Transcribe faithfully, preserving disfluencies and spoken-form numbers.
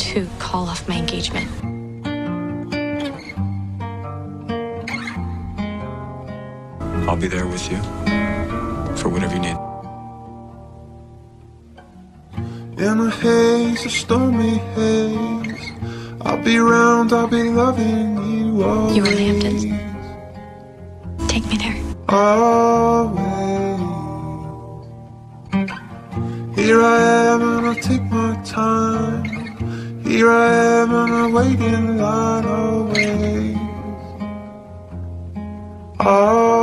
to call off my engagement. I'll be there with you for whatever you need. In a haze, a stormy haze, I'll be round, I'll be loving you always. You were in the Hamptons. Take me there. Always. Here I am and I'll take my time. Here I am and I'll wait in line always. Always.